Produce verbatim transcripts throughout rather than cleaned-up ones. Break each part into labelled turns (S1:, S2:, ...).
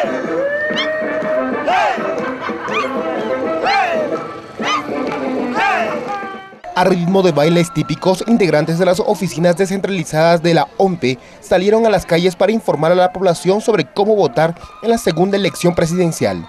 S1: A ritmo de bailes típicos, integrantes de las oficinas descentralizadas de la O M P E salieron a las calles para informar a la población sobre cómo votar en la segunda elección presidencial.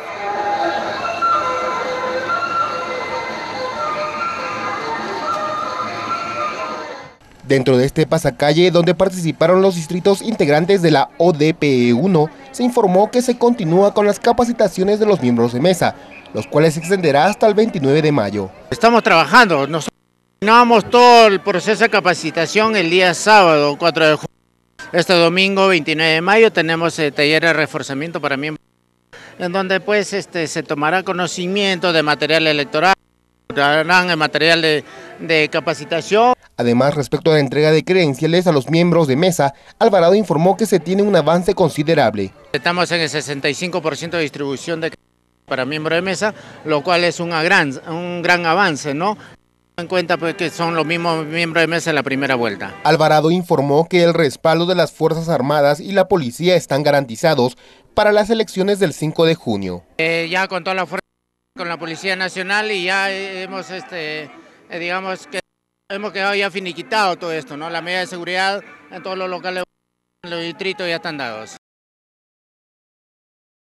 S1: Dentro de este pasacalle, donde participaron los distritos integrantes de la O D P E uno, se informó que se continúa con las capacitaciones de los miembros de mesa, los cuales se extenderá hasta el veintinueve de mayo.
S2: Estamos trabajando, nos terminamos todo el proceso de capacitación el día sábado, cuatro de junio. Este domingo, veintinueve de mayo, tenemos el taller de reforzamiento para miembros, en donde pues este, se tomará conocimiento de material electoral, darán el material de, de capacitación.
S1: Además, respecto a la entrega de credenciales a los miembros de mesa, Alvarado informó que se tiene un avance considerable.
S2: Estamos en el sesenta y cinco por ciento de distribución de credenciales para miembros de mesa, lo cual es un gran, un gran avance, ¿no? En cuenta pues, que son los mismos miembros de mesa en la primera vuelta.
S1: Alvarado informó que el respaldo de las Fuerzas Armadas y la policía están garantizados para las elecciones del cinco de junio.
S2: Eh, ya con toda la fuerza, con la Policía Nacional, y ya hemos, este, eh, digamos que hemos quedado ya finiquitado todo esto, ¿no? La medida de seguridad en todos los locales, en los distritos ya están dados.